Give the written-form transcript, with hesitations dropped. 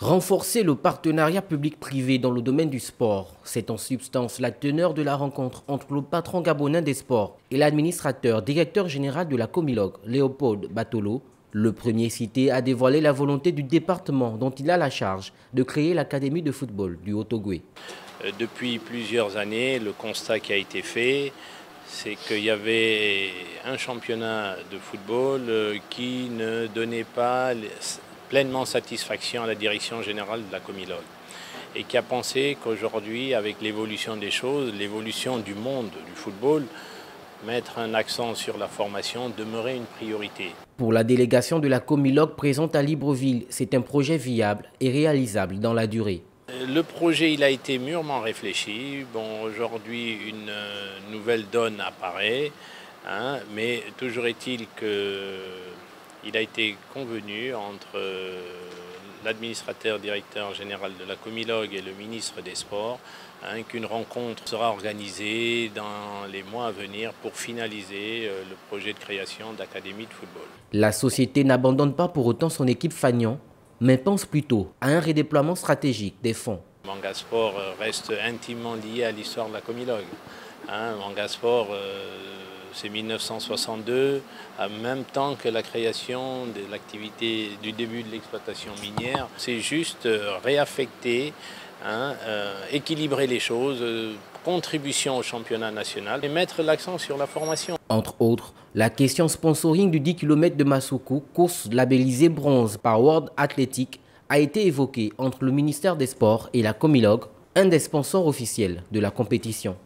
Renforcer le partenariat public-privé dans le domaine du sport, c'est en substance la teneur de la rencontre entre le patron gabonais des sports et l'administrateur directeur général de la Comilog, Léopold Batolo. Le premier cité a dévoilé la volonté du département dont il a la charge de créer l'académie de football du Haut-Ogooué. Depuis plusieurs années, le constat qui a été fait, c'est qu'il y avait un championnat de football qui ne donnait pas pleinement satisfaction à la direction générale de la Comilog et qui a pensé qu'aujourd'hui, avec l'évolution des choses, l'évolution du monde du football, mettre un accent sur la formation demeurait une priorité. Pour la délégation de la Comilog présente à Libreville, c'est un projet viable et réalisable dans la durée. Le projet il a été mûrement réfléchi. Bon, aujourd'hui, une nouvelle donne apparaît, mais toujours est-il qu'il a été convenu entre l'administrateur directeur général de la Comilog et le ministre des Sports qu'une rencontre sera organisée dans les mois à venir pour finaliser le projet de création d'académie de football. La société n'abandonne pas pour autant son équipe Fagnon, mais pense plutôt à un redéploiement stratégique des fonds. Mangasport reste intimement lié à l'histoire de la Comilog. Mangasport, c'est 1962, en même temps que la création de l'activité du début de l'exploitation minière. C'est juste réaffecter, équilibrer les choses, contribution au championnat national et mettre l'accent sur la formation. Entre autres, la question sponsoring du 10 km de Massoukou, course labellisée bronze par World Athletic, a été évoquée entre le ministère des Sports et la Comilog, un des sponsors officiels de la compétition.